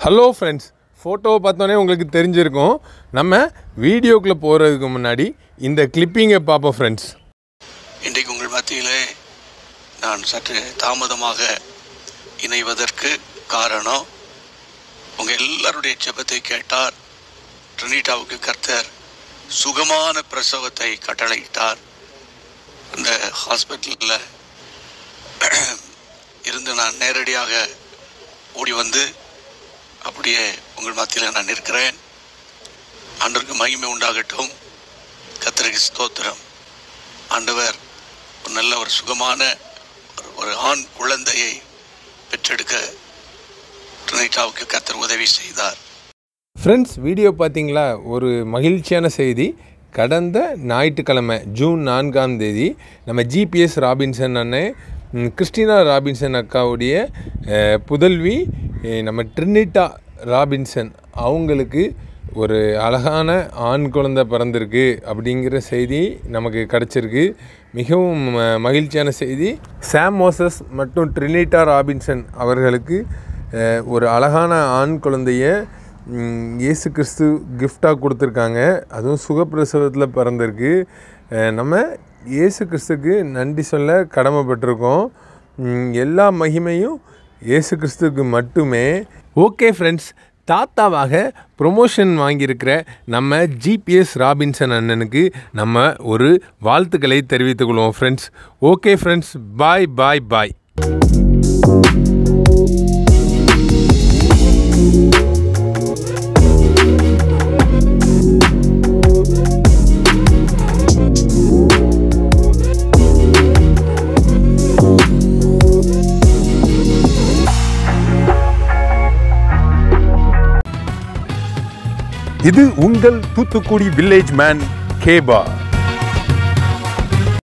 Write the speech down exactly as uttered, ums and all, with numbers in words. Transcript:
Hello friends, ஃபோட்டோவை பார்த்தோன்னே உங்களுக்கு தெரிஞ்சிருக்கும். நம்ம வீடியோக்குள்ளே போகிறதுக்கு முன்னாடி இந்த கிளிப்பிங்கை பார்ப்போம் ஃப்ரெண்ட்ஸ். இன்றைக்கு உங்கள் மத்தியிலே நான் சற்று தாமதமாக இணைவதற்கு காரணம், உங்கள் எல்லாருடைய ஜெபத்தை கேட்டார். ட்ரினிட்டாவுக்கு கர்த்தர் சுகமான பிரசவத்தை கட்டளையிட்டார். அந்த ஹாஸ்பிட்டலில் இருந்து நான் நேரடியாக ஓடி வந்து அப்படியே உங்கள் மத்தியில் நான் இருக்கிறேன். ஆண்டவருக்கு மகிமை உண்டாகட்டும். கர்த்தருக்கு ஸ்தோத்திரம். ஆண்டவர் ஒரு நல்ல ஒரு சுகமான ஒரு ஆண் குழந்தையை பெற்றெடுக்க ட்ரினிட்டாவுக்கு கர்த்தர் உதவி செய்தார். ஃப்ரெண்ட்ஸ், வீடியோ பார்த்தீங்களா? ஒரு மகிழ்ச்சியான செய்தி. கடந்த ஞாயிற்றுக்கிழமை ஜூன் நான்காம் தேதி நம்ம ஜிபிஎஸ் ராபின்சன் அண்ணன், கிறிஸ்டினா ராபின்சன் அக்காவுடைய புதல்வி நம்ம ட்ரினிட்டா ராபின்சன் அவங்களுக்கு ஒரு அழகான ஆண் குழந்தை பிறந்திருக்கு அப்படிங்கிற செய்தி நமக்கு கிடச்சிருக்கு. மிகவும் மகிழ்ச்சியான செய்தி. சாம் மோசஸ் மற்றும் ட்ரினிட்டா ராபின்சன் அவர்களுக்கு ஒரு அழகான ஆண் குழந்தைய இயேசு கிறிஸ்து கிஃப்டாக கொடுத்துருக்காங்க. அதுவும் சுகப்பிரசவத்தில் பிறந்திருக்கு. நம்ம இயேசு கிறிஸ்துக்கு நன்றி சொல்ல கடமைப்பட்டிருக்கோம். எல்லா மகிமையும் இயேசு கிறிஸ்துக்கு மட்டுமே. ஓகே ஃப்ரெண்ட்ஸ், தாத்தாவாக ப்ரொமோஷன் வாங்கியிருக்கிற நம்ம ஜிபிஎஸ் ராபின்சன் அண்ணனுக்கு நம்ம ஒரு வாழ்த்துக்களை தெரிவித்துக் கொள்வோம் friends. Okay friends, bye bye bye. இது உங்கள் தூத்துக்குடி வில்லேஜ் மேன் கேபா.